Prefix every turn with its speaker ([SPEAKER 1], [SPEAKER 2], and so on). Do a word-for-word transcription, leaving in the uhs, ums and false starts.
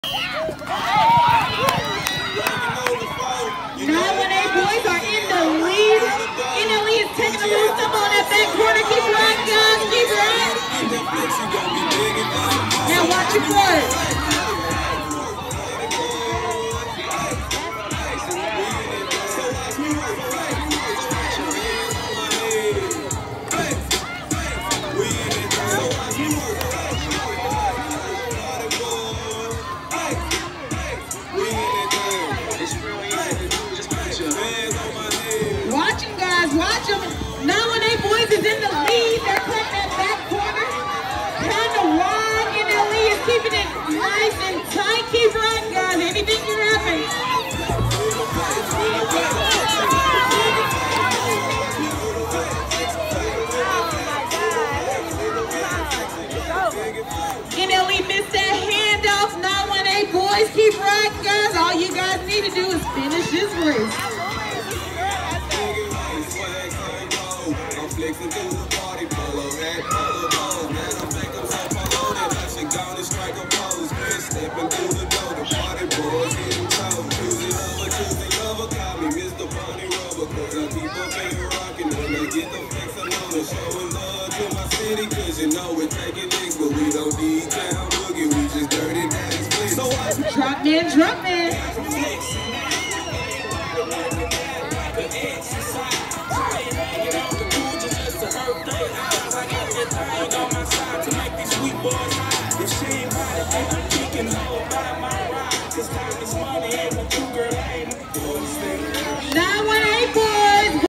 [SPEAKER 1] nine one eight boys are in the lead. N L E is taking a little stumble on that back corner. Keep riding, guys. Keep riding. Now watch your foot. Watch him, guys. Watch him. nine one eight boys is in the lead. They're cutting that back corner. Kind of wide. N L E is keeping it nice and tight. Keep riding, guys. Anything can happen. N L E missed that handoff. nine one eight boys, keep riding, guys. All you guys need to do is finish this race. I'm flexing through the party, polo red, polo bows. Man, I'm back up so polo that I should go and strike a pose. Chris stepping through the door, the party boys getting told. Choosing lover, choosing lover, call me Mister Bunny Rubber. Cause I keep up and rocking when I get the flex alone and showing love to my city. Cause you know we're taking licks, but we don't need town boogie, we just dirty daddies, please. So I drop man, drop man.